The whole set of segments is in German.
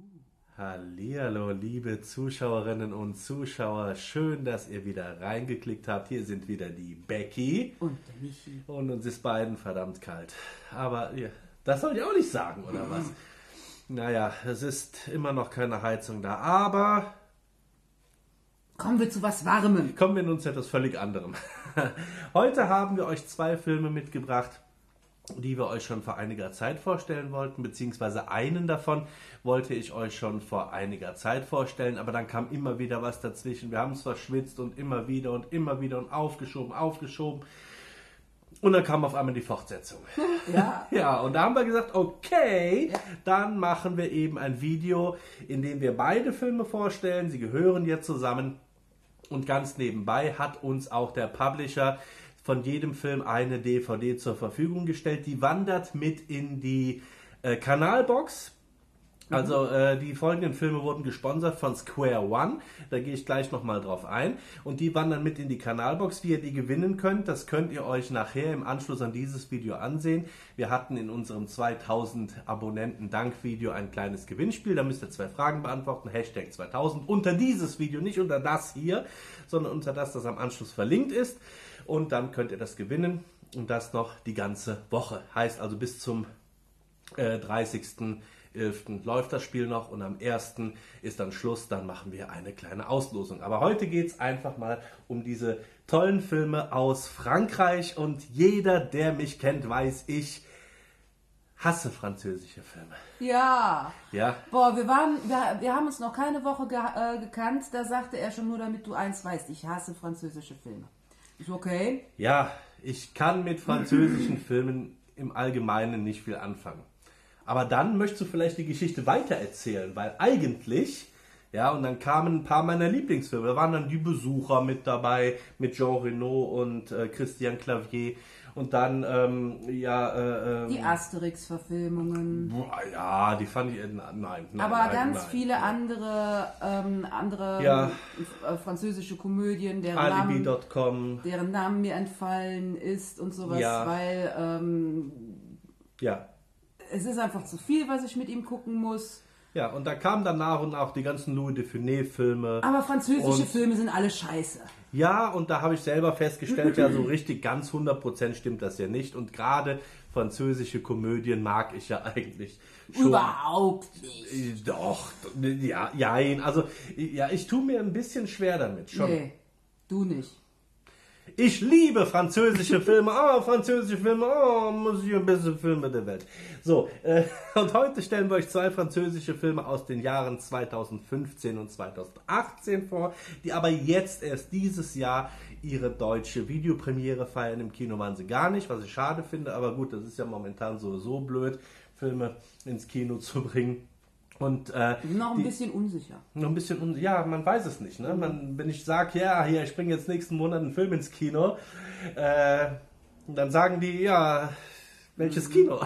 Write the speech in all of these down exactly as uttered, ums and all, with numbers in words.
Hallihallo, liebe Zuschauerinnen und Zuschauer. Schön, dass ihr wieder reingeklickt habt. Hier sind wieder die Becky. Und der Michi. Und uns ist beiden verdammt kalt. Aber ja, das soll ich auch nicht sagen, oder was? Naja, es ist immer noch keine Heizung da. Aber kommen wir zu was Warmem. kommen wir nun zu etwas völlig anderem. Heute haben wir euch zwei Filme mitgebracht, die wir euch schon vor einiger Zeit vorstellen wollten, beziehungsweise einen davon wollte ich euch schon vor einiger Zeit vorstellen, aber dann kam immer wieder was dazwischen. Wir haben es verschwitzt und immer wieder und immer wieder und aufgeschoben, aufgeschoben. Und dann kam auf einmal die Fortsetzung. Ja. Ja, und da haben wir gesagt, okay, Ja. dann machen wir eben ein Video, in dem wir beide Filme vorstellen. Sie gehören jetzt zusammen. Und ganz nebenbei hat uns auch der Publisher von jedem Film eine D V D zur Verfügung gestellt. Die wandert mit in die äh, Kanalbox. Also äh, die folgenden Filme wurden gesponsert von Square One. Da gehe ich gleich nochmal drauf ein. Und die wandern mit in die Kanalbox. Wie ihr die gewinnen könnt, das könnt ihr euch nachher im Anschluss an dieses Video ansehen. Wir hatten in unserem zweitausend Abonnenten Dankvideo ein kleines Gewinnspiel. Da müsst ihr zwei Fragen beantworten. Hashtag zweitausend. Unter dieses Video, nicht unter das hier, sondern unter das, das am Anschluss verlinkt ist. Und dann könnt ihr das gewinnen. Und das noch die ganze Woche. Heißt also bis zum äh, dreißigsten elften läuft das Spiel noch und am ersten ist dann Schluss, dann machen wir eine kleine Auslosung. Aber heute geht es einfach mal um diese tollen Filme aus Frankreich und jeder, der mich kennt, weiß, ich hasse französische Filme. Ja. Ja. Boah, wir waren, wir, wir haben uns noch keine Woche ge äh, gekannt, da sagte er schon, nur damit du eins weißt, ich hasse französische Filme. Ist okay? Ja, ich kann mit französischen Filmen im Allgemeinen nicht viel anfangen. Aber dann möchtest du vielleicht die Geschichte weitererzählen, weil eigentlich, ja, und dann kamen ein paar meiner Lieblingsfilme. Da waren dann Die Besucher mit dabei, mit Jean Reno und äh, Christian Clavier. Und dann, ähm, ja, äh, ähm, Die Asterix-Verfilmungen. boah, ja, die fand ich, äh, nein, nein. Aber nein, ganz nein. viele andere, ähm, andere Ja. äh, französische Komödien, deren Alibi Namen, Punkt com, deren Namen mir entfallen ist und sowas, Ja. weil ähm, ja. es ist einfach zu viel, was ich mit ihm gucken muss. Ja, und da kamen dann nach und nach die ganzen Louis de Funès-Filme. Aber französische Und- Filme sind alle scheiße. Ja, und da habe ich selber festgestellt, ja, so richtig ganz hundert Prozent stimmt das ja nicht. Und gerade französische Komödien mag ich ja eigentlich schon. Überhaupt nicht. Äh, Doch, ja, jein. Also, ja, ich tue mir ein bisschen schwer damit, schon. Nee, du nicht. Ich liebe französische Filme. Oh, französische Filme. Oh, Monsieur, beste Filme der Welt. So, äh, und heute stellen wir euch zwei französische Filme aus den Jahren zweitausendfünfzehn und zweitausendachtzehn vor, die aber jetzt erst dieses Jahr ihre deutsche Videopremiere feiern. Im Kino waren sie gar nicht, was ich schade finde. Aber gut, das ist ja momentan sowieso blöd, Filme ins Kino zu bringen. Und äh, Ich bin noch ein die- bisschen unsicher. noch ein bisschen, un ja, man weiß es nicht. Ne? Man, wenn ich sage, ja, hier, ich bringe jetzt nächsten Monat einen Film ins Kino, äh, dann sagen die, ja, welches Kino?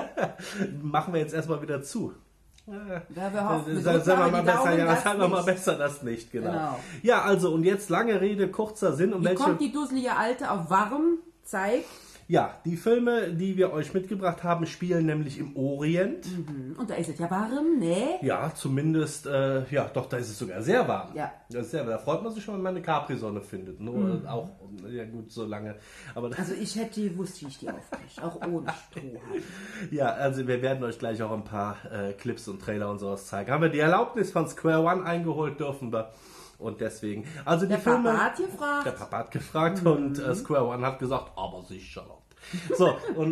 Machen wir jetzt erstmal wieder zu. Ja, wir hoffen, wir Sagen drücken wir aber mal die besser, Daumen, ja, dass sagen wir mal nicht. besser das nicht, genau. Genau. Ja, also, und jetzt lange Rede, kurzer Sinn, um Wie welche... kommt die dusselige Alte auf warm? Zeigt. Ja, die Filme, die wir euch mitgebracht haben, spielen nämlich im Orient. Und da ist es ja warm, ne? Ja, zumindest, äh, ja, doch, da ist es sogar sehr warm. Ja. Das ist sehr, da freut man sich schon, wenn man eine Capri-Sonne findet. Nur auch, ja gut, so lange. Aber Also ich hätte gewusst, wie ich die aufkriege, auch ohne Strohhalm. ja, also wir werden euch gleich auch ein paar äh, Clips und Trailer und sowas zeigen. Haben wir die Erlaubnis von Square One eingeholt, dürfen wir. Und deswegen, also die Der Filme... Papa hat gefragt. Der Papa hat gefragt und äh, Square One hat gesagt, aber sicher. So, und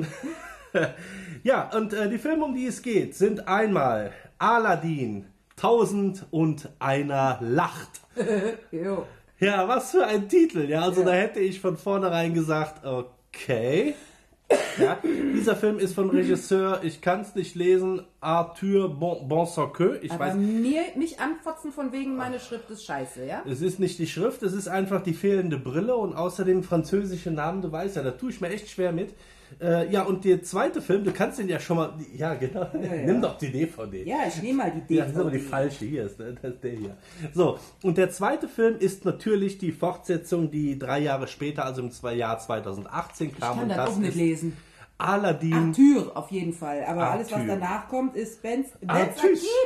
ja, und äh, die Filme, um die es geht, sind einmal Aladdin, Tausend und einer lacht. Jo. Ja, was für ein Titel, ja, also Ja. da hätte ich von vornherein gesagt, okay. Ja, dieser Film ist von Regisseur, ich kann es nicht lesen, Arthur Bon, Bonsanqueux. Ich Aber weiß, mir, mich anfotzen von wegen, meine Schrift ist scheiße, ja? es ist nicht die Schrift, es ist einfach die fehlende Brille und außerdem französische Namen, du weißt ja, da tue ich mir echt schwer mit. Äh, ja, und der zweite Film, du kannst den ja schon mal, ja genau, ja. nimm doch die D V D. Ja, ich nehme mal die D V D. Ja, das ist aber die falsche, hier ist, das ist der hier. So, und der zweite Film ist natürlich die Fortsetzung, die drei Jahre später, also im zwei- Jahr zweitausendachtzehn Ich kam. kann und das das auch nicht ist lesen. Aladdin. Arthur auf jeden Fall, aber alles, was Arthur. danach kommt, ist Benz, Benz Arthur. Akin.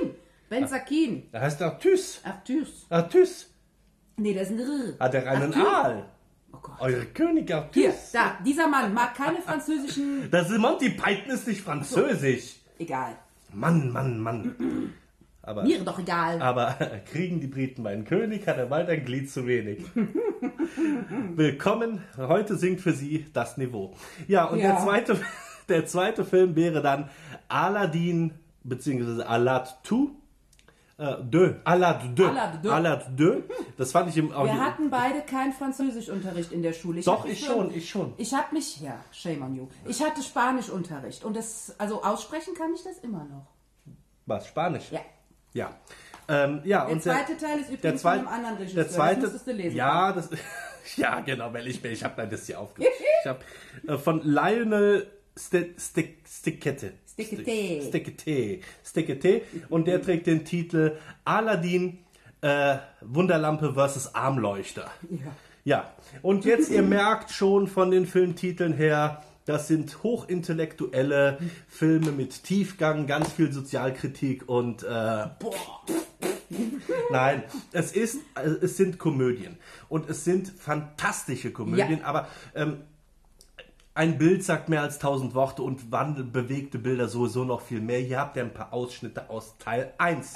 Ben Sakin. Er heißt Artus. Artus. Artus. Nee, das ist ein R. Hat er einen Artus. Aal? Oh Gott. Euer König Artus. Hier, da, dieser Mann mag keine französischen... Das ist Monty Python ist nicht französisch. Egal. Mann, Mann, Mann. Aber, Mir doch egal. aber kriegen die Briten meinen König, hat er bald ein Glied zu wenig. Willkommen, heute singt für Sie das Niveau. Ja, und Ja. Der, zweite, der zweite Film wäre dann Aladdin, beziehungsweise Alad zwei. Äh, deux. Alad deux. Alad deux. Alad deux. Das fand ich im Audio. Wir hatten beide keinen Französischunterricht in der Schule. Ich Doch, hab mich ich schon, ich schon. Ich habe mich, ja, shame on you. Ich hatte Spanischunterricht und das, also aussprechen kann ich das immer noch. Was, Spanisch? Ja. Ja. Ähm, ja, Der und zweite Teil ist übrigens der zweite, von einem anderen Regisseur. Der zweite, Das müsstest du lesen. Ja, das, ja, genau, weil ich, ich habe das hier aufgeschrieben. Ich habe äh, von Lionel Ste- Ste- Stickette. Stickete. Stickete. Stickete. Und der trägt den Titel Aladdin, äh, Wunderlampe versus Armleuchter. Ja. Ja, und jetzt, ihr merkt schon von den Filmtiteln her, das sind hochintellektuelle Filme mit Tiefgang, ganz viel Sozialkritik und äh, boah. Nein, es ist, es sind Komödien und es sind fantastische Komödien, Ja. aber ähm, ein Bild sagt mehr als tausend Worte und wandel, bewegte Bilder sowieso noch viel mehr. Hier habt ihr ein paar Ausschnitte aus Teil eins.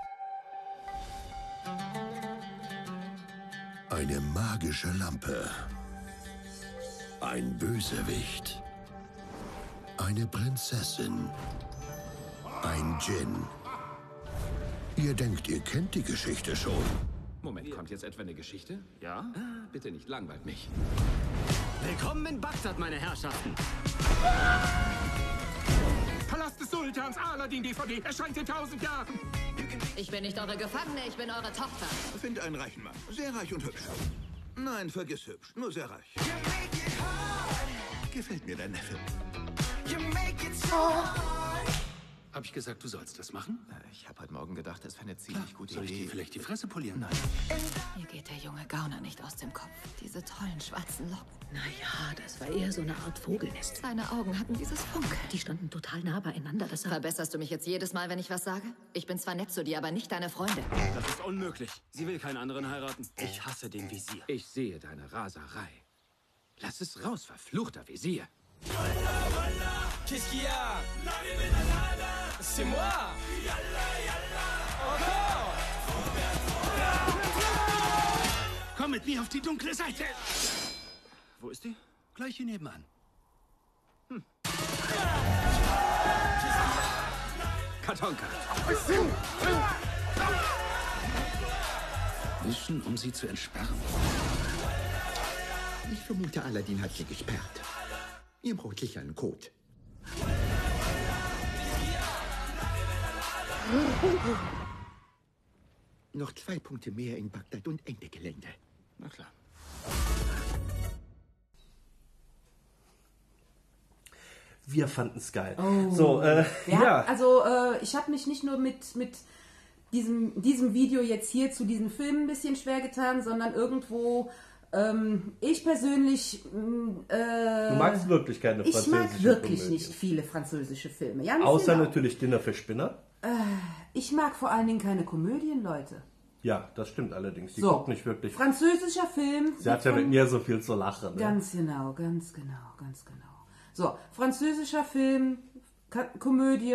Eine magische Lampe. Ein Bösewicht. Eine Prinzessin. Ein Djinn. Ihr denkt, ihr kennt die Geschichte schon. Moment, kommt jetzt etwa eine Geschichte? Ja? Ah, bitte nicht, langweilt mich. Willkommen in Bagdad, meine Herrschaften. Palast des Sultans, Aladdin-D V D, erscheint in tausend Jahren. Ich bin nicht eure Gefangene, ich bin eure Tochter. Find einen reichen Mann. Sehr reich und hübsch. Nein, vergiss hübsch. Nur sehr reich. Gefällt mir dein Neffe. Hab ich gesagt, du sollst das machen? Ich habe heute Morgen gedacht, es wäre eine ziemlich gute Soll ich Idee. dir vielleicht die Fresse polieren? Nein. Mir geht der junge Gauner nicht aus dem Kopf. Diese tollen schwarzen Locken. Naja, das war eher so eine Art Vogelnest. Seine Augen hatten dieses Funkeln. Die standen total nah beieinander. Das sah... Verbesserst du mich jetzt jedes Mal, wenn ich was sage? Ich bin zwar nett zu dir, aber nicht deine Freundin. Das ist unmöglich. Sie will keinen anderen heiraten. Ich hasse den Visier. Ich sehe deine Raserei. Lass es raus, verfluchter Visier. Qu'est-ce qu'il y a? C'est moi! Komm mit mir auf die dunkle Seite. Wo ist die? Gleich hier nebenan. Hm. Kartonka. Wischen, um sie zu entsperren. Ich vermute, Aladdin hat sie gesperrt. Ihr braucht sicher einen Code. Noch zwei Punkte mehr in Bagdad und Ende Gelände. Na klar. Wir fanden es geil. So, äh, Ja, ja. also äh, ich habe mich nicht nur mit, mit diesem, diesem Video jetzt hier zu diesem Film ein bisschen schwer getan, sondern irgendwo, ähm, ich persönlich, mh, äh, Du magst wirklich keine ich französische mag wirklich Komödien. nicht viele französische Filme. Ja, Außer genau. natürlich Dinner für Spinner. Ich mag vor allen Dingen keine Komödien, Leute. Ja, das stimmt allerdings. Die So, guckt nicht wirklich. französischer Film. Sie hat ja von- mit mir so viel zu lachen. Ne? Ganz genau, ganz genau, ganz genau. So, französischer Film, Ka- Komödie.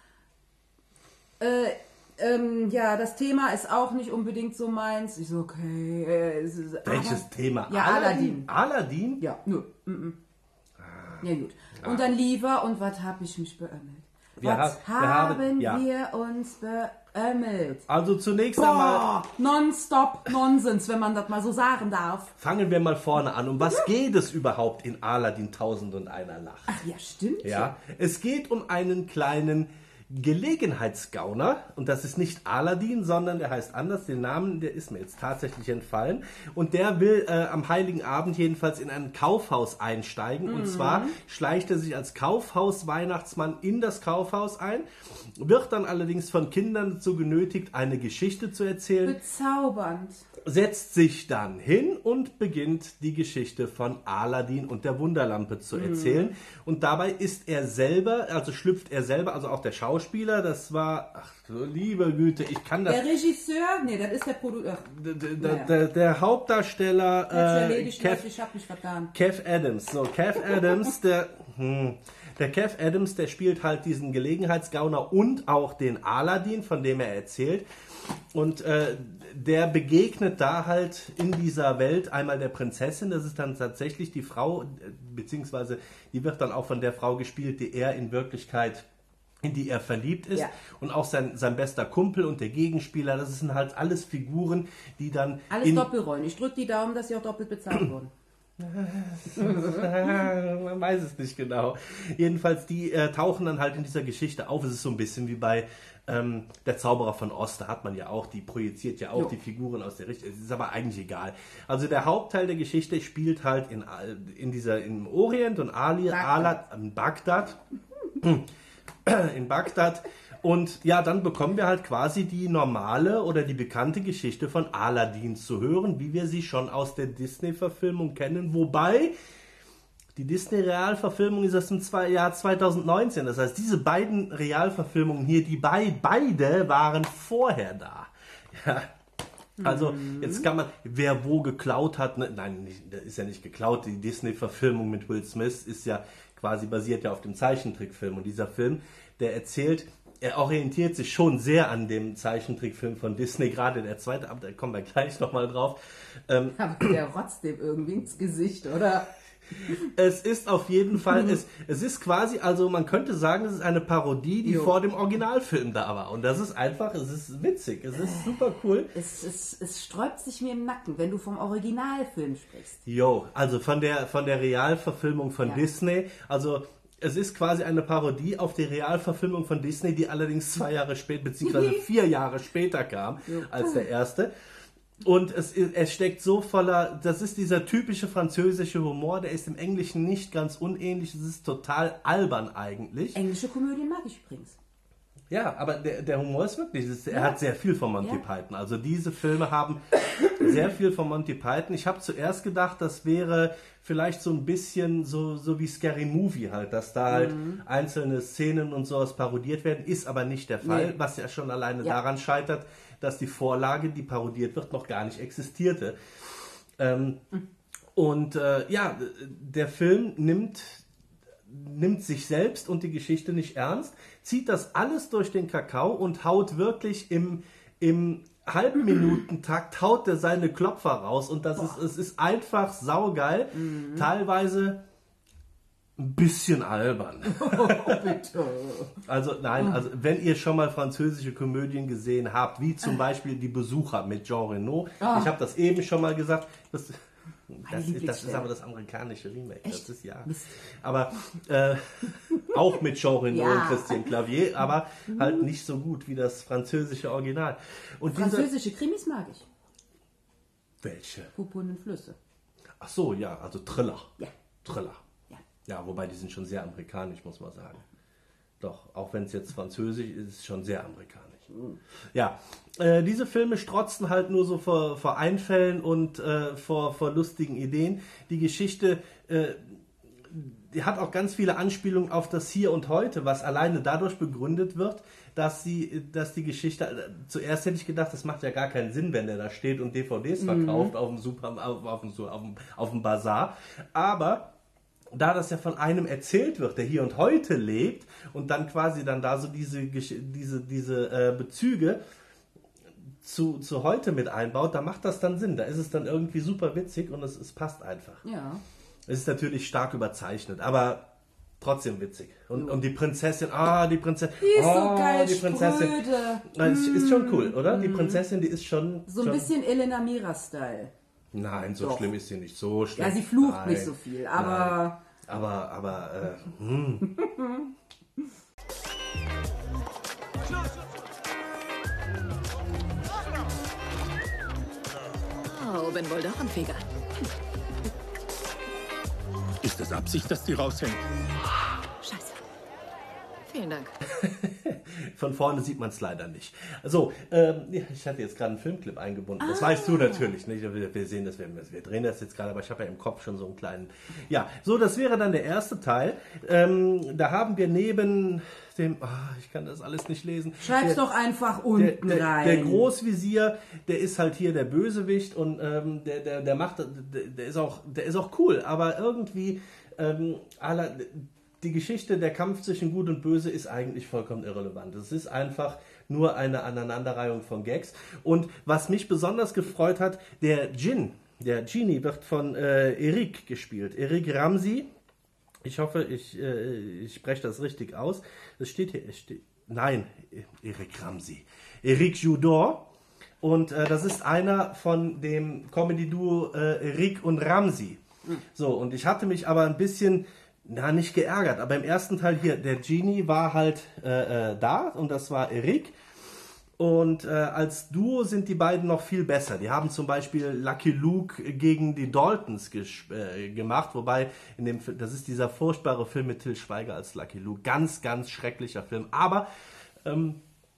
Äh, ähm, ja, das Thema ist auch nicht unbedingt so meins. Ich so, okay. Äh, es ist, Welches aber- Thema? Ja, Aladdin. Aladdin? Ja, nö. Mm -mm. Ja, gut. Und dann lieber, und was hab ich mich beömmelt? Wir was ha- wir haben- haben ja. wir uns beömmelt? Also zunächst einmal Boah, nonstop Nonsens, wenn man das mal so sagen darf. fangen wir mal vorne an. Um was geht es überhaupt in Aladdin Tausend und einer Nacht? Ach ja, stimmt. Ja, es geht um einen kleinen Gelegenheitsgauner und das ist nicht Aladdin, sondern der heißt anders. Den Namen, der ist mir jetzt tatsächlich entfallen. Und der will äh, am Heiligen Abend jedenfalls in ein Kaufhaus einsteigen. Und zwar schleicht er sich als Kaufhaus-Weihnachtsmann in das Kaufhaus ein, wird dann allerdings von Kindern dazu genötigt, eine Geschichte zu erzählen, Bezaubernd. setzt sich dann hin und beginnt die Geschichte von Aladdin und der Wunderlampe zu erzählen. Und dabei ist er selber, also schlüpft er selber, also auch der Schauspieler, Schauspieler, das war, ach du liebe Güte, ich kann das... Der Regisseur, nee, das ist der Produzent. Der, der, der, der Hauptdarsteller, äh, Kev, ich hab mich vertan. Kev Adams. So, Kev Adams, der, hm, der Kev Adams, der spielt halt diesen Gelegenheitsgauner und auch den Aladdin, von dem er erzählt. Und äh, der begegnet da halt in dieser Welt einmal der Prinzessin, das ist dann tatsächlich die Frau, beziehungsweise die wird dann auch von der Frau gespielt, die er in Wirklichkeit, in die er verliebt ist. Ja. Und auch sein, sein bester Kumpel und der Gegenspieler, das sind halt alles Figuren, die dann... Alles Doppelrollen. Ich drücke die Daumen, dass sie auch doppelt bezahlt wurden. Man weiß es nicht genau. Jedenfalls, die äh, tauchen dann halt in dieser Geschichte auf. Es ist so ein bisschen wie bei ähm, Der Zauberer von Oz. Da hat man ja auch, die projiziert ja auch jo. die Figuren aus der Richtung. Es ist aber eigentlich egal. Also der Hauptteil der Geschichte spielt halt in, in dieser, im Orient und Ali, Bagdad. Ala, in Bagdad. in Bagdad. Und ja, dann bekommen wir halt quasi die normale oder die bekannte Geschichte von Aladdin zu hören, wie wir sie schon aus der Disney-Verfilmung kennen. Wobei, die Disney-Realverfilmung ist aus dem Jahr zweitausendneunzehn. Das heißt, diese beiden Realverfilmungen hier, die bei, beide waren vorher da. Ja. Also, jetzt kann man, wer wo geklaut hat, ne, nein, nicht, das ist ja nicht geklaut. Die Disney-Verfilmung mit Will Smith ist ja quasi basiert ja auf dem Zeichentrickfilm. Und dieser Film, der erzählt... Er orientiert sich schon sehr an dem Zeichentrickfilm von Disney, gerade der zweite, aber da kommen wir gleich nochmal drauf. Ähm, aber der rotzt dem irgendwie ins Gesicht, oder? Es ist auf jeden Fall, es, es ist quasi, also man könnte sagen, es ist eine Parodie, die jo. vor dem Originalfilm da war. Und das ist einfach, es ist witzig, es ist super cool. Es, es, es sträubt sich mir im Nacken, wenn du vom Originalfilm sprichst. Jo, also von der, von der Realverfilmung von ja. Disney, also... Es ist quasi eine Parodie auf die Realverfilmung von Disney, die allerdings zwei Jahre später, beziehungsweise vier Jahre später kam als der erste. Und es, es steckt so voller, das ist dieser typische französische Humor, der ist im Englischen nicht ganz unähnlich, es ist total albern eigentlich. Englische Komödien mag ich übrigens. Ja, aber der, der Humor ist wirklich, ist, er ja. hat sehr viel von Monty ja. Python. Also diese Filme haben sehr viel von Monty Python. Ich habe zuerst gedacht, das wäre vielleicht so ein bisschen so, so wie Scary Movie halt, dass da halt mhm. einzelne Szenen und sowas parodiert werden, ist aber nicht der Fall, nee. was ja schon alleine ja. daran scheitert, dass die Vorlage, die parodiert wird, noch gar nicht existierte. Ähm, mhm. Und äh, ja, der Film nimmt... nimmt sich selbst und die Geschichte nicht ernst, zieht das alles durch den Kakao und haut wirklich im, im Halbminutentakt, haut er seine Klopfer raus und das ist, es ist einfach saugeil, mhm. teilweise ein bisschen albern. Oh, bitte. Also nein, also wenn ihr schon mal französische Komödien gesehen habt, wie zum Beispiel Die Besucher mit Jean Reno, oh. ich habe das eben schon mal gesagt, das... Das ist, das ist aber das amerikanische Remake. Echt? Das ist ja. Mist. Aber äh, auch mit Jean Reno ja. und Christian Clavier, aber halt nicht so gut wie das französische Original. Und französische dieser, Krimis mag ich. Welche? Purpurnen Flüsse. Ach so, ja, also Thriller. Ja. Thriller. Ja. Ja, wobei die sind schon sehr amerikanisch, muss man sagen. Doch, auch wenn es jetzt französisch ist, ist es schon sehr amerikanisch. Mhm. Ja, äh, diese Filme strotzen halt nur so vor, vor Einfällen und äh, vor, vor lustigen Ideen. Die Geschichte, äh, die hat auch ganz viele Anspielungen auf das Hier und Heute, was alleine dadurch begründet wird, dass, sie, dass die Geschichte, äh, zuerst hätte ich gedacht, das macht ja gar keinen Sinn, wenn der da steht und D V Ds verkauft mhm. auf dem Super, auf, auf, dem, auf, dem, auf dem Bazar. Aber da das ja von einem erzählt wird, der hier und heute lebt und dann quasi dann da so diese, diese, diese äh, Bezüge zu, zu heute mit einbaut, da macht das dann Sinn. Da ist es dann irgendwie super witzig und es, es passt einfach. Ja. Es ist natürlich stark überzeichnet, aber trotzdem witzig. Und, und die Prinzessin, ah, die Prinzessin. Die ist oh, so geil, die Prinzessin. Spröde. Ist, ist schon cool, oder? Die Prinzessin, die ist schon... So ein schon, bisschen Elena Mira-Style. Nein, so Doch. schlimm ist sie nicht. So schlimm. Ja, sie flucht Nein. nicht so viel, aber... Nein. Aber, aber, äh, hm. Oh, bin wohl doch ein Feger. Ist es Absicht, dass die raushängt? Scheiße. Vielen Dank. Von vorne sieht man es leider nicht. So, ähm, ich hatte jetzt gerade einen Filmclip eingebunden. Das ah. weißt du natürlich nicht. Wir, wir sehen das, wir, wir drehen das jetzt gerade, aber ich habe ja im Kopf schon so einen kleinen... Ja, so, das wäre dann der erste Teil. Ähm, da haben wir neben dem... Oh, ich kann das alles nicht lesen. Schreib's der, doch einfach unten der, der, rein. Der Großvisier, der ist halt hier der Bösewicht und ähm, der, der, der macht... Der, der, ist auch, der ist auch cool, aber irgendwie... Ähm, aller, die Geschichte, der Kampf zwischen Gut und Böse ist eigentlich vollkommen irrelevant. Es ist einfach nur eine Aneinanderreihung von Gags. Und was mich besonders gefreut hat, der Djinn, der Genie wird von äh, Eric gespielt. Eric Ramsey. Ich hoffe, ich, äh, ich spreche das richtig aus. Das steht hier. Es steht, nein, Eric Ramsey. Eric Judor. Und äh, das ist einer von dem Comedy-Duo äh, Eric und Ramsey. So, und ich hatte mich aber ein bisschen... Na, nicht geärgert, aber im ersten Teil hier, der Genie war halt äh, äh, da und das war Eric. Und äh, als Duo sind die beiden noch viel besser. Die haben zum Beispiel Lucky Luke gegen die Daltons äh, gemacht, wobei in dem, das ist dieser furchtbare Film mit Til Schweiger als Lucky Luke. Ganz, ganz schrecklicher Film. Aber ähm,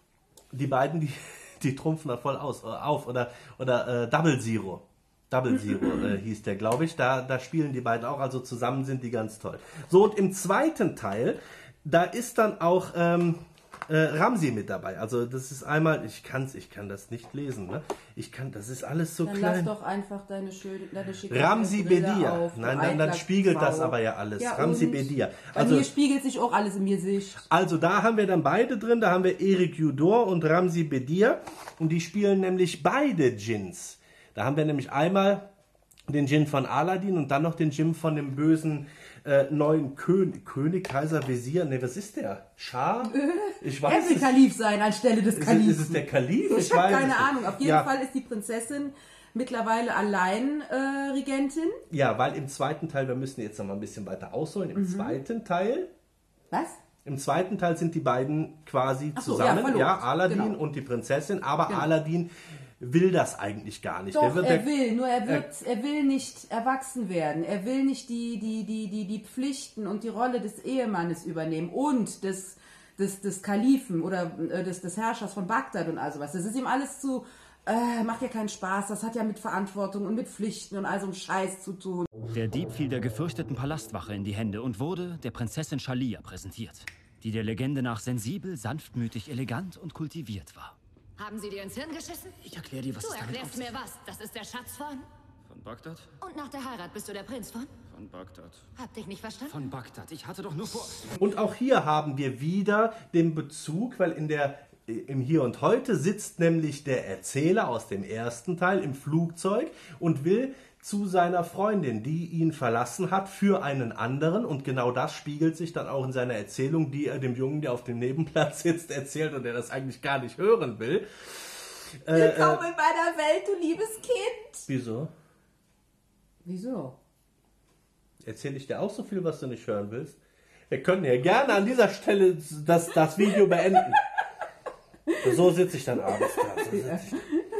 die beiden, die, die trumpfen da voll aus, äh, auf. Oder, oder äh, Double Zero. Double Zero äh, hieß der, glaube ich. Da, da spielen die beiden auch, also zusammen sind die ganz toll. So, und im zweiten Teil, da ist dann auch ähm, äh, Ramsey mit dabei. Also das ist einmal, ich kann's, ich kann das nicht lesen, ne? Ich kann, das ist alles so dann klein. Lass doch einfach deine schöne, deine schicke Ramsey Bedia. Auf, Nein, dann, dann spiegelt das aber ja alles. Ja, Ramsey Bedia. Also bei mir spiegelt sich auch alles in mir Gesicht. Also da haben wir dann beide drin. Da haben wir Eric Judor und Ramsey Bedia. Und die spielen nämlich beide Djinns. Da haben wir nämlich einmal den Djinn von Aladdin und dann noch den Djinn von dem bösen äh, neuen König, König, Kaiser, Wesir. Ne, was ist der? Schah? Ich weiß er will Kalif sein anstelle des Kalifen. Ist es der Kalif? Ich, ich habe keine Ahnung. Auf jeden ja. Fall ist die Prinzessin mittlerweile allein äh, Regentin. Ja, weil im zweiten Teil, wir müssen jetzt noch mal ein bisschen weiter ausholen, im mhm. zweiten Teil... Was? Im zweiten Teil sind die beiden quasi Ach so, zusammen, ja, ja Aladdin genau. und die Prinzessin, aber genau. Aladdin will das eigentlich gar nicht. Doch, der wird er der, will, nur er wird, er, er will nicht erwachsen werden. Er will nicht die, die, die, die, die Pflichten und die Rolle des Ehemannes übernehmen und des, des, des Kalifen oder äh, des, des Herrschers von Bagdad und all sowas. Das ist ihm alles zu, äh, macht ja keinen Spaß. Das hat ja mit Verantwortung und mit Pflichten und all so einem Scheiß zu tun. Der Dieb fiel der gefürchteten Palastwache in die Hände und wurde der Prinzessin Shalia präsentiert, die der Legende nach sensibel, sanftmütig, elegant und kultiviert war. Haben Sie dir ins Hirn geschissen? Ich erkläre dir, was du es damit erklärst mir was. Das ist der Schatz von? Von Bagdad? Und nach der Heirat bist du der Prinz von? Von Bagdad. Hab dich nicht verstanden? Von Bagdad. Ich hatte doch nur vor... Und auch hier haben wir wieder den Bezug, weil in der, im Hier und Heute sitzt nämlich der Erzähler aus dem ersten Teil im Flugzeug und will zu seiner Freundin, die ihn verlassen hat, für einen anderen. Und genau das spiegelt sich dann auch in seiner Erzählung, die er dem Jungen, der auf dem Nebenplatz sitzt, erzählt und der das eigentlich gar nicht hören will. Willkommen äh, in meiner Welt, du liebes Kind. Wieso? Wieso? Erzähle ich dir auch so viel, was du nicht hören willst? Wir können ja gerne an dieser Stelle das, das Video beenden. So sitze ich dann abends da. So sitz ich.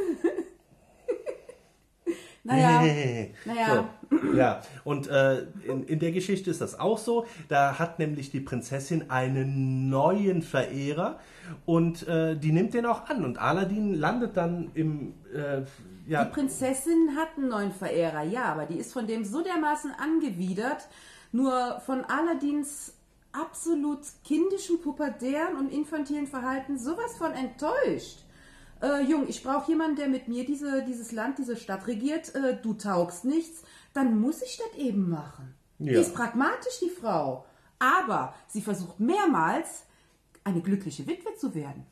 Naja, naja. So, ja, und äh, in, in der Geschichte ist das auch so. Da hat nämlich die Prinzessin einen neuen Verehrer und äh, die nimmt den auch an. Und Aladdin landet dann im... Äh, ja. Die Prinzessin hat einen neuen Verehrer, ja, aber die ist von dem so dermaßen angewidert, nur von Aladdins absolut kindischen, pubertären und infantilen Verhalten sowas von enttäuscht. Äh, Jung, ich brauche jemanden, der mit mir diese, dieses Land, diese Stadt regiert. Äh, du taugst nichts, dann muss ich das eben machen. Ja. Die ist pragmatisch, die Frau. Aber sie versucht mehrmals, eine glückliche Witwe zu werden.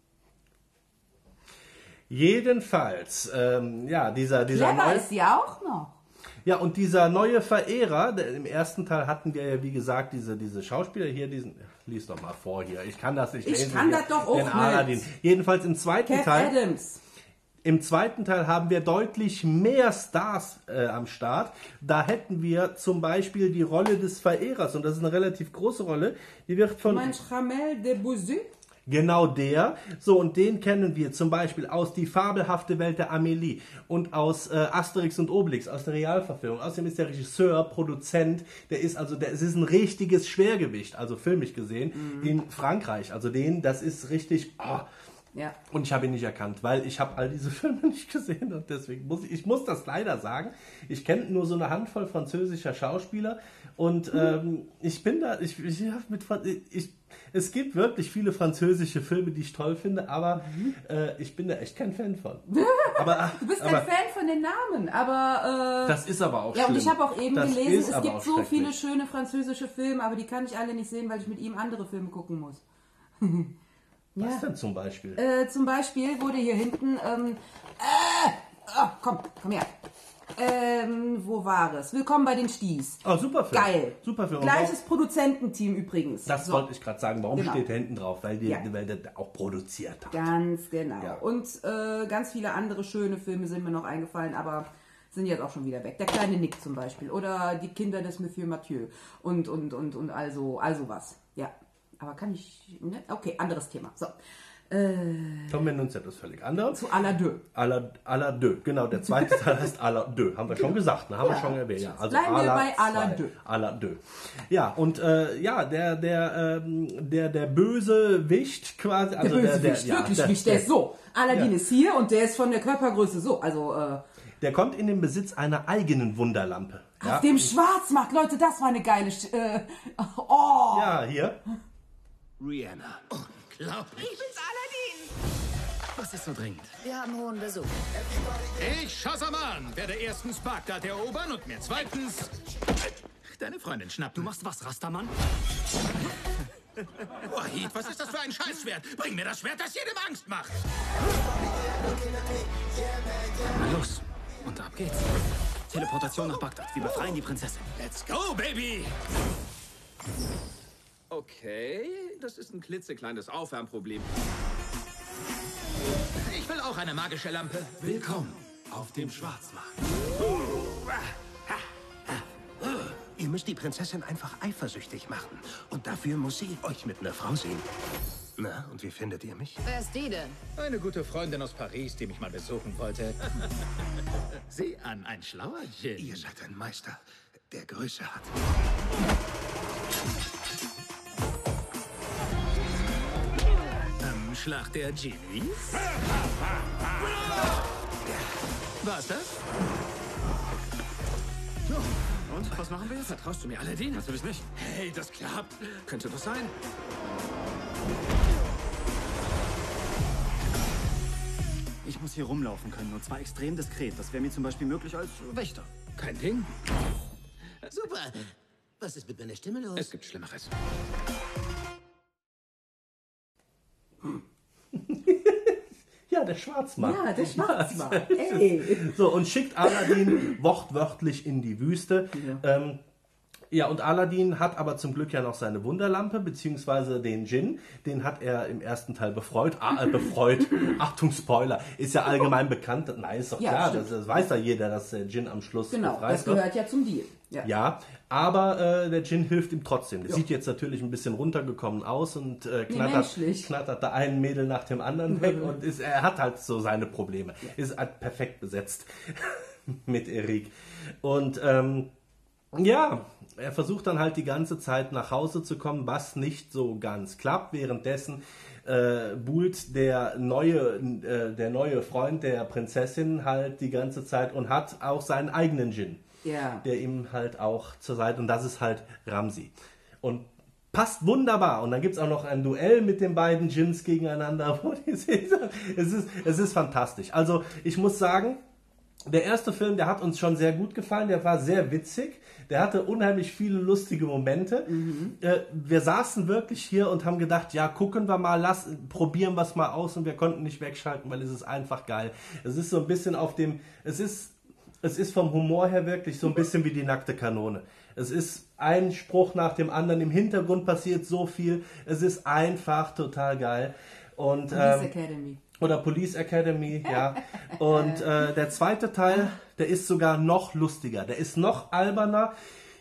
Jedenfalls, ähm, ja, dieser... dieser Clever ist sie auch noch. Ja, und dieser neue Verehrer, der, im ersten Teil hatten wir ja, wie gesagt, diese, diese Schauspieler hier, diesen... Lies doch mal vor hier. Ich kann das nicht ich lesen. Ich kann hier, das doch auch nicht. Aladdin. Jedenfalls im zweiten Kev Teil... Adams. Im zweiten Teil haben wir deutlich mehr Stars äh, am Start. Da hätten wir zum Beispiel die Rolle des Verehrers. Und das ist eine relativ große Rolle. Die wird von... Du meinst Jamel Debbouze? Genau der. So, und den kennen wir zum Beispiel aus Die fabelhafte Welt der Amélie und aus äh, Asterix und Obelix, aus der Realverfilmung. Außerdem ist der Regisseur, Produzent, der ist also, der, es ist ein richtiges Schwergewicht, also filmisch gesehen, mhm. in Frankreich. Also den, das ist richtig... Oh. Ja. Und ich habe ihn nicht erkannt, weil ich habe all diese Filme nicht gesehen und deswegen muss ich, ich muss das leider sagen. Ich kenne nur so eine Handvoll französischer Schauspieler und mhm. ähm, ich bin da, ich, ich, mit, ich, es gibt wirklich viele französische Filme, die ich toll finde, aber mhm. äh, ich bin da echt kein Fan von. Aber, du bist aber, kein Fan von den Namen, aber... Äh, das ist aber auch ja, schlimm. Und ich habe auch eben das gelesen, es gibt so viele schöne französische Filme, aber die kann ich alle nicht sehen, weil ich mit ihm andere Filme gucken muss. Was ja. denn zum Beispiel? Äh, zum Beispiel wurde hier hinten, ähm, äh, oh, komm, komm her. Ähm, wo war es? Willkommen bei den Sties. Oh, super Film. Geil. Super Film. Gleiches Produzententeam übrigens. Das so. wollte ich gerade sagen. Warum genau. steht da hinten drauf? Weil, die, ja. weil der auch produziert hat. Ganz genau. Ja. Und äh, ganz viele andere schöne Filme sind mir noch eingefallen, aber sind jetzt auch schon wieder weg. Der kleine Nick zum Beispiel. Oder die Kinder des Monsieur Mathieu. Und, und, und, und also, also was. Ja. Aber kann ich... Ne? Okay, anderes Thema. So. Äh, Kommen wir nun zu etwas völlig anderem. Zu à la deux. À la, à la deux, genau. Der zweite Teil heißt à la deux. Haben wir schon gesagt, ne? Haben ja. wir schon erwähnt. Ja. Also bleiben à wir la bei à la deux. À la deux. Ja, und äh, ja, der, der, ähm, der, der böse Wicht quasi. Also der böse der, Wicht, der, wirklich ja, Wicht. Der, der ist so. Aladdin ja. ist hier und der ist von der Körpergröße so. Also, äh, der kommt in den Besitz einer eigenen Wunderlampe. Auf ja? dem Schwarzmarkt, Leute, das war eine geile... St äh, oh. Ja, hier. Rihanna. Unglaublich. Ich bin's, Aladdin. Was ist so dringend? Wir haben hohen Besuch. Ich, Shazzaman, werde erstens Bagdad erobern und mir zweitens deine Freundin schnappen. Du machst was, Rastaman? Wahid, was ist das für ein Scheißschwert? Bring mir das Schwert, das jedem Angst macht. Na los. Und ab geht's. Teleportation nach Bagdad. Wir befreien die Prinzessin. Let's go, baby! Okay, das ist ein klitzekleines Aufwärmproblem. Ich will auch eine magische Lampe. Willkommen auf dem Schwarzmarkt. Ihr müsst die Prinzessin einfach eifersüchtig machen. Und dafür muss sie euch mit einer Frau sehen. Na, und wie findet ihr mich? Wer ist die denn? Eine gute Freundin aus Paris, die mich mal besuchen wollte. Sieh an, ein schlauer Djinn. Ihr seid ein Meister, der Größe hat. Am Schlacht der Genies? War's das? Und, was machen wir jetzt? Vertraust du mir, Aladdin? Natürlich nicht. Hey, das klappt. Könnte das sein? Ich muss hier rumlaufen können, und zwar extrem diskret. Das wäre mir zum Beispiel möglich als Wächter. Kein Ding. Super. Was ist mit meiner Stimme los? Es gibt Schlimmeres. Ja, der Schwarzmarkt. Ja, der Schwarzmarkt. Ey. So, und schickt Aladdin wortwörtlich in die Wüste. Ja. Ähm, ja, und Aladdin hat aber zum Glück ja noch seine Wunderlampe, beziehungsweise den Djinn. Den hat er im ersten Teil befreut. Ah, äh, befreut. Achtung, Spoiler. Ist ja allgemein bekannt. Nein, ist doch ja, klar. Das, das weiß ja jeder, dass der Djinn am Schluss genau, befreit das gehört ja zum Deal. Ja, ja aber äh, der Djinn hilft ihm trotzdem. Der ja. sieht jetzt natürlich ein bisschen runtergekommen aus und äh, knattert, nee, knattert da ein Mädel nach dem anderen weg. Und ist, er hat halt so seine Probleme. Ja. Ist halt perfekt besetzt mit Erik. Und ähm, ja, er versucht dann halt die ganze Zeit nach Hause zu kommen, was nicht so ganz klappt. Währenddessen äh, buhlt der neue, äh, der neue Freund der Prinzessin halt die ganze Zeit und hat auch seinen eigenen Djinn, ja. der ihm halt auch zur Seite, und das ist halt Ramsi. Und passt wunderbar. Und dann gibt es auch noch ein Duell mit den beiden Djinns gegeneinander. Es ist, es ist fantastisch. Also ich muss sagen, der erste Film, der hat uns schon sehr gut gefallen, der war sehr witzig, der hatte unheimlich viele lustige Momente. Mhm. Äh, wir saßen wirklich hier und haben gedacht, ja, gucken wir mal, lass, probieren wir es mal aus, und wir konnten nicht wegschalten, weil es ist einfach geil. Es ist so ein bisschen auf dem, es ist, es ist vom Humor her wirklich so ein bisschen wie die nackte Kanone. Es ist ein Spruch nach dem anderen, im Hintergrund passiert so viel, es ist einfach total geil. Und, Police ähm, Academy. Oder Police Academy, ja. Und äh, der zweite Teil, der ist sogar noch lustiger. Der ist noch alberner.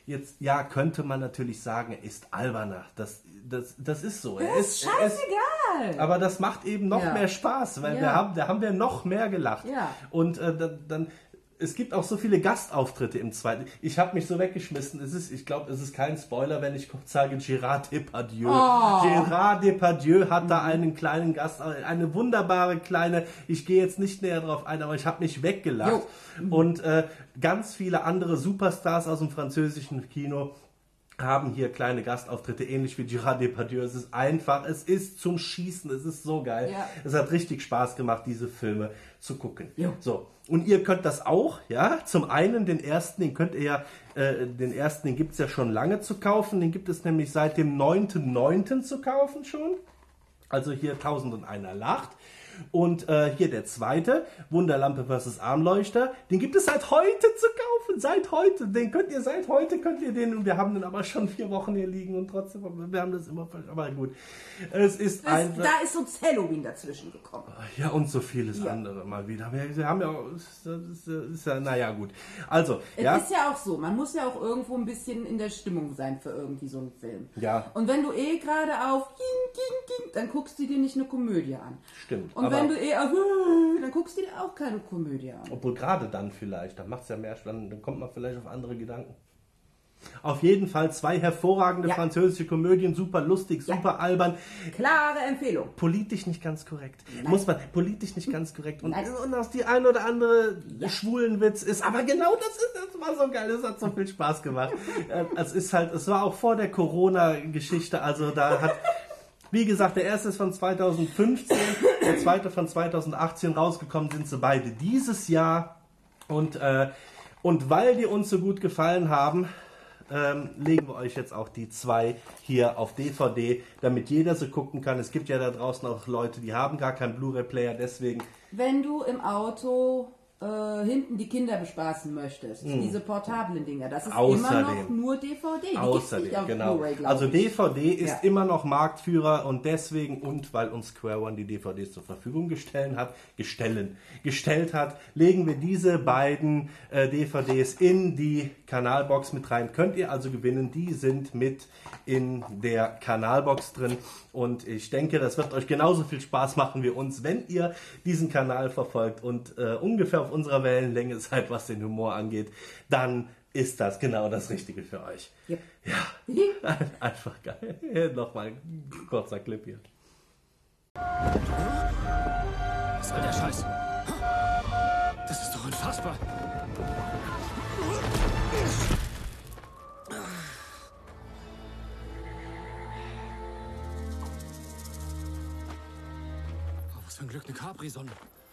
Jetzt, ja, könnte man natürlich sagen, er ist alberner. Das, das, das ist so. Er Das ist ist scheißegal. Er ist, aber das macht eben noch Ja. mehr Spaß, weil Ja. wir haben, da haben wir noch mehr gelacht. Ja. Und äh, dann, dann, es gibt auch so viele Gastauftritte im zweiten. Ich habe mich so weggeschmissen. Es ist, ich glaube, es ist kein Spoiler, wenn ich kurz sage, Gérard Depardieu. Oh. Gérard Depardieu hat da einen kleinen Gast, eine wunderbare kleine, ich gehe jetzt nicht näher drauf ein, aber ich habe mich weggelacht. Jo. Und äh, ganz viele andere Superstars aus dem französischen Kino haben hier kleine Gastauftritte, ähnlich wie Gérard Depardieu. Es ist einfach, es ist zum Schießen, es ist so geil. Ja. Es hat richtig Spaß gemacht, diese Filme zu gucken. Jo. So, und ihr könnt das auch, ja. Zum einen den ersten, den könnt ihr ja, äh, den ersten, den gibt es ja schon lange zu kaufen. Den gibt es nämlich seit dem neunten neunten zu kaufen schon. Also hier tausendundeiner Nacht. Und äh, hier der zweite, Wunderlampe versus Armleuchter, den gibt es seit heute zu kaufen, seit heute. Den könnt ihr, seit heute könnt ihr den, und wir haben den aber schon vier Wochen hier liegen und trotzdem, wir haben das immer, aber gut. Es ist Das, ein... da ist uns Halloween dazwischen gekommen. Ja, und so vieles Ja. andere mal wieder. Wir, wir haben ja, auch- das ist, ist ja, naja, gut. Also, Es ja, ist ja auch so, man muss ja auch irgendwo ein bisschen in der Stimmung sein für irgendwie so einen Film. Ja. Und wenn du eh gerade auf ging, ging, ging, dann guckst du dir nicht eine Komödie an. stimmt. Und aber, wenn du eh auf dann guckst du dir auch keine Komödie an. obwohl gerade dann vielleicht, dann macht es ja mehr, dann, dann kommt man vielleicht auf andere Gedanken. Auf jeden Fall zwei hervorragende Ja. französische Komödien, super lustig, super albern. Klare Empfehlung. Politisch nicht ganz korrekt. Nein. Muss man, politisch nicht ganz korrekt. Und, Nein. und auch die ein oder andere Schwulenwitz ist, aber genau das ist, das war so geil, das hat so viel Spaß gemacht. Äh, es ist halt, es war auch vor der Corona-Geschichte, also da hat, wie gesagt, der erste ist von zweitausendfünfzehn, der zweite von zweitausendachtzehn, rausgekommen sind sie beide dieses Jahr. Und, äh, und weil die uns so gut gefallen haben, ähm, legen wir euch jetzt auch die zwei hier auf D V D, damit jeder so gucken kann. Es gibt ja da draußen auch Leute, die haben gar keinen Blu-ray-Player, deswegen Wenn du im Auto äh, hinten die Kinder bespaßen möchtest, diese portablen Dinger, das ist immer Außerdem. noch nur D V D. Die gibt's außerdem, nicht auf genau. Blu-ray, glaub Also ich. D V D ist Ja. immer noch Marktführer und deswegen, und weil uns Square One die D V Ds zur Verfügung gestellt hat, gestellen, gestellt hat, legen wir diese beiden äh, D V Ds in die Kanalbox mit rein. Könnt ihr also gewinnen, die sind mit in der Kanalbox drin und ich denke, das wird euch genauso viel Spaß machen wie uns, wenn ihr diesen Kanal verfolgt und äh, ungefähr auf unserer Wellenlänge seid, was den Humor angeht, dann ist das genau das Richtige für euch. Yep. Ja, einfach geil. Nochmal ein kurzer Clip hier. Was soll der Scheiß? Das ist doch unfassbar. Oh, was für ein Glück, eine Capri-Sonne.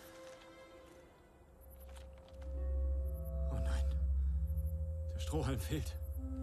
Oh nein. Der Strohhalm fehlt.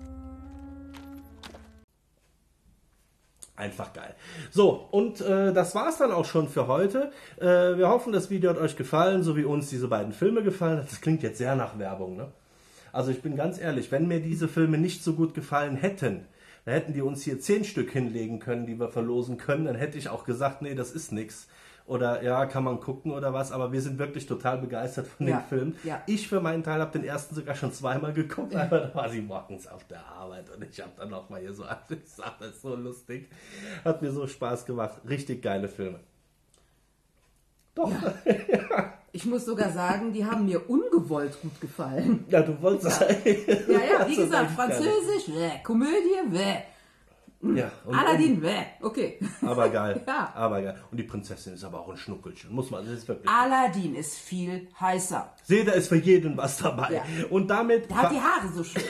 Einfach geil. So, und äh, das war's dann auch schon für heute. Äh, wir hoffen, das Video hat euch gefallen, so wie uns diese beiden Filme gefallen. Das klingt jetzt sehr nach Werbung, ne? Also ich bin ganz ehrlich, wenn mir diese Filme nicht so gut gefallen hätten, dann hätten die uns hier zehn Stück hinlegen können, die wir verlosen können. Dann hätte ich auch gesagt, nee, das ist nix. Oder ja, kann man gucken oder was. Aber wir sind wirklich total begeistert von Ja, dem Film. ja. Ich für meinen Teil habe den ersten sogar schon zweimal geguckt, aber da war sie morgens auf der Arbeit und ich habe dann nochmal hier so alles gesagt, das ist so lustig. Hat mir so Spaß gemacht. Richtig geile Filme. Doch. Ja, Ich muss sogar sagen, die haben mir ungewollt gut gefallen. ja du wolltest Ja, ja, wie Das ist gesagt, echt Französisch, bäh. Komödie, bäh. geil. Ja, und, Aladdin, bäh. Okay. und, aber geil. Ja. Aber geil. Und die Prinzessin ist aber auch ein Schnuckelchen. Muss man, das ist wirklich. Aladdin ist viel heißer. Seht ihr, ist für jeden was dabei. Ja. Und damit. Der hat die Haare so schön.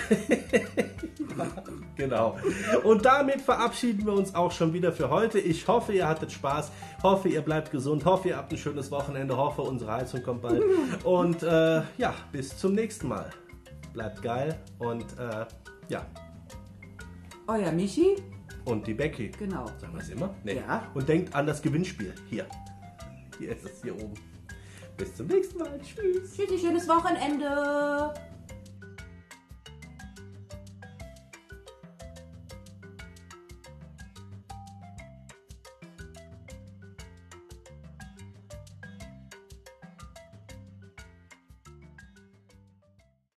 Genau. Und damit verabschieden wir uns auch schon wieder für heute. Ich hoffe, ihr hattet Spaß. Hoffe, ihr bleibt gesund. Hoffe, ihr habt ein schönes Wochenende. Hoffe, unsere Heizung kommt bald. Und äh, ja, bis zum nächsten Mal. Bleibt geil. Und äh, ja. Euer Michi. Und die Becky. Genau. Sagen wir es immer? Nee. Ja. Und denkt an das Gewinnspiel. Hier. Hier ist es, hier oben. Bis zum nächsten Mal. Tschüss. Tschüssi, schönes Wochenende.